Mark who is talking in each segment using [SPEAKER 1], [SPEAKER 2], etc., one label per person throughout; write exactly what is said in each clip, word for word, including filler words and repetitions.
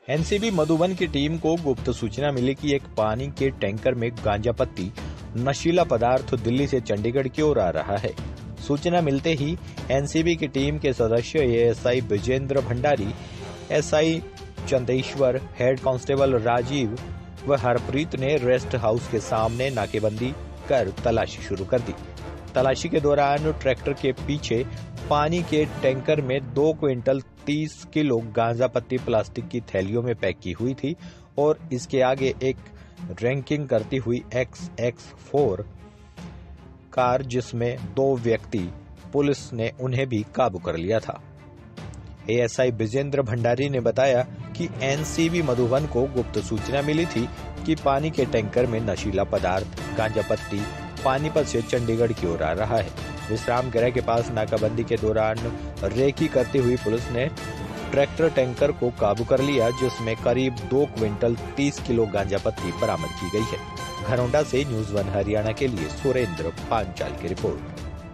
[SPEAKER 1] NCB Madhuban की team को गुप्त सूचना मिली कि एक पानी के टैंकर में गांजा पत्ती नशीला पदार्थ दिल्ली से चंडीगढ़ की ओर आ रहा है। सूचना मिलते ही एनसीबी की टीम के सदस्य ASI Vijendra Bhandari, SI Chandeshwar, head constable Rajeev व हरप्रीत ने रेस्ट हाउस के सामने नाकेबंदी कर तलाशी शुरू कर दी। तलाशी के दौरान ट्रैक्टर के पीछे पानी के टैंकर में दो क्विंटल तीस किलो गांजा पत्ती प्लास्टिक की थैलियों में पैक की हुई थी और इसके आगे एक रैंकिंग करती हुई एक्स एक्स फोर कार, जिसमें दो व्यक्ति, पुलिस ने उन्हें भी काबू कर लिया था। एएसआई विजेंद्र भंडारी ने बताया कि एनसीबी मधुबन को गुप्त सूचना मिली थी कि पानी के टैंकर में नशीला पदार्थ गांजा पत्ती पानीपत से चंडीगढ़ की ओर आ रहा है। विश्राम गृह के पास नाकाबंदी के दौरान रेकी करती हुई पुलिस ने ट्रैक्टर टैंकर को काबू कर लिया, जिसमें करीब दो क्विंटल तीस किलो गांजा पत्ती बरामद की गई है। घरौंडा से न्यूज वन हरियाणा के लिए सुरेंद्र पांचाल की रिपोर्ट।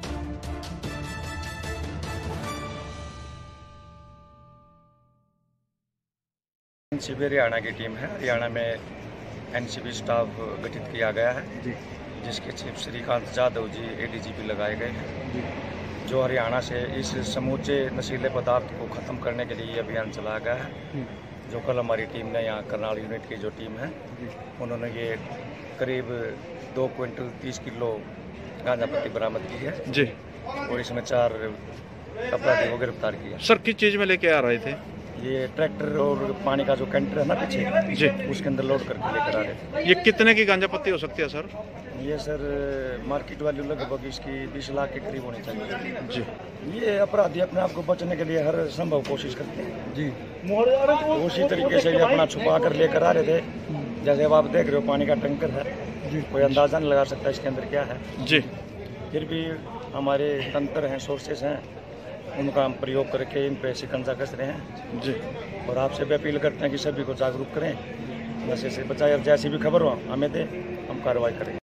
[SPEAKER 2] एनसीबी हरियाणा की टीम है। हरियाणा में एनसीबी स्टाफ गठित किया गया है जी, जिसके चीफ श्रीकांत जाधव जी एडीजीपी लगाए गए हैं, जो हरियाणा से इस समूचे नशीले पदार्थ को ख़त्म करने के लिए अभियान चलाया गया है। जो कल हमारी टीम ने यहाँ करनाल यूनिट की जो टीम है, उन्होंने ये करीब दो क्विंटल तीस किलो गांजा पत्ती बरामद की है जी, और इसमें चार अपराधियों को गिरफ्तार किया।
[SPEAKER 3] सर, किस चीज़ में लेके आ रहे थे?
[SPEAKER 2] ये ट्रैक्टर और पानी का जो कैंटर है ना पीछे जी, उसके अंदर लोड करके लेकर आ रहे थे।
[SPEAKER 3] ये कितने की गांजा पत्ती हो सकती है सर?
[SPEAKER 2] ये सर मार्केट वैल्यू लगभग इसकी बीस लाख के करीब होनी चाहिए
[SPEAKER 3] जी।
[SPEAKER 2] ये अपराधी अपने आप को बचने के लिए हर संभव कोशिश करते हैं जी। उसी तरीके से ये अपना छुपा कर लेकर आ रहे थे। जैसे अब आप देख रहे हो पानी का टैंकर है जी, कोई अंदाजा नहीं लगा सकता इसके अंदर क्या है
[SPEAKER 3] जी।
[SPEAKER 2] फिर भी हमारे तंत्र हैं, सोर्सेस हैं, उनका हम प्रयोग करके इन पे शिकंजा कस रहे हैं जी। और आपसे भी अपील करते हैं कि सभी को जागरूक करें, नशे से बचाएं। और जैसी भी खबर हो हमें दें, हम कार्रवाई करें।